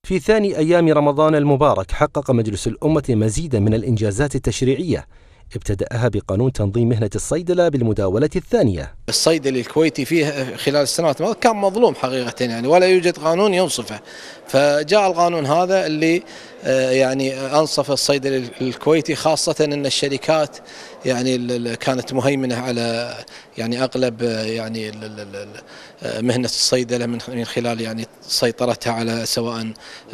في ثاني أيام رمضان المبارك حقق مجلس الأمة مزيدا من الإنجازات التشريعية ابتدأها بقانون تنظيم مهنة الصيدلة بالمداولة الثانية. الصيدلي الكويتي فيه خلال السنوات الماضية كان مظلوم حقيقة يعني، ولا يوجد قانون ينصفه، فجاء القانون هذا اللي يعني أنصف الصيدلي الكويتي، خاصة أن الشركات يعني كانت مهيمنة على يعني أغلب يعني مهنة الصيدلة من خلال يعني سيطرتها على سواء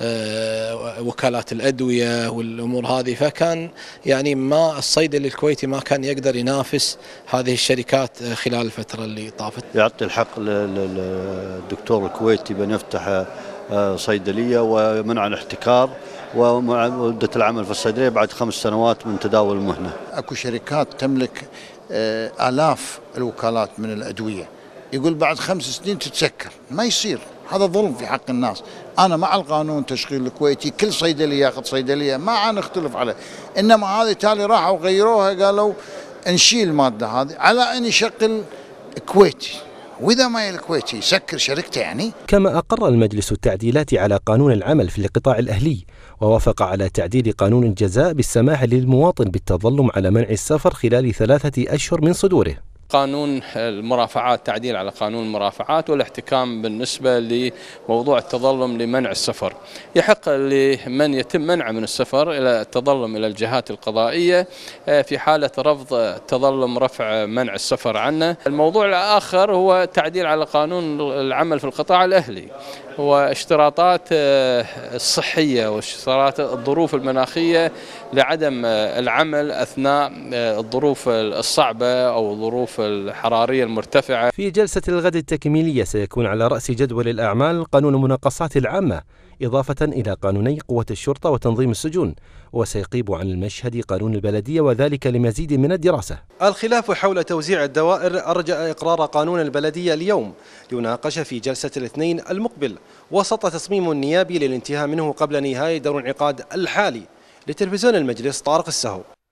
وكالات الأدوية والأمور هذه، فكان يعني ما الصيدلي الكويتي ما كان يقدر ينافس هذه الشركات خلال الفترة اللي طافت. يعطي الحق للدكتور الكويتي بأن يفتح صيدلية ومنع الاحتكار ومدة العمل في الصيدلية بعد 5 سنوات من تداول المهنة. اكو شركات تملك آلاف الوكالات من الأدوية، يقول بعد 5 سنين تتسكر، ما يصير، هذا ظلم في حق الناس. أنا مع القانون التشغيل الكويتي، كل صيدلي ياخذ صيدلية، ما نختلف عليه، إنما هذه تالي راحوا غيروها، قالوا نشيل المادة هذه على أن يشغل كويتي، وإذا ما الكويتي يسكر شركته يعني. كما أقر المجلس التعديلات على قانون العمل في القطاع الأهلي، ووافق على تعديل قانون الجزاء بالسماح للمواطن بالتظلم على منع السفر خلال 3 أشهر من صدوره. قانون المرافعات، تعديل على قانون المرافعات والاحتكام بالنسبة لموضوع التظلم لمنع السفر. يحق لمن يتم منعه من السفر إلى التظلم إلى الجهات القضائية في حالة رفض التظلم رفع منع السفر عنه. الموضوع الآخر هو تعديل على قانون العمل في القطاع الأهلي، واشتراطات الصحية واشتراطات الظروف المناخية لعدم العمل أثناء الظروف الصعبة أو الظروف الحرارية المرتفعة. في جلسة الغد التكميلية سيكون على رأس جدول الأعمال قانون المناقصات العامة، إضافة إلى قانوني قوة الشرطة وتنظيم السجون، وسيقيب عن المشهد قانون البلدية، وذلك لمزيد من الدراسة. الخلاف حول توزيع الدوائر أرجأ إقرار قانون البلدية اليوم يناقش في جلسة الاثنين المقبل، وسط تصميم نيابي للانتهاء منه قبل نهاية دور الانعقاد الحالي. لتلفزيون المجلس، طارق السهو.